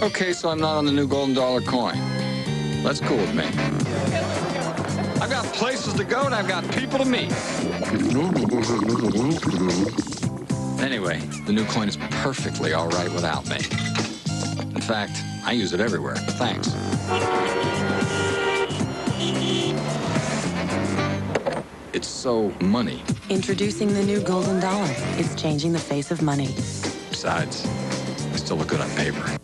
Okay, so I'm not on the new golden dollar coin. That's cool with me. I've got places to go and I've got people to meet. Anyway, the new coin is perfectly all right without me. In fact, I use it everywhere. Thanks. It's so money. Introducing the new golden dollar. It's changing the face of money. Besides, I still look good on paper.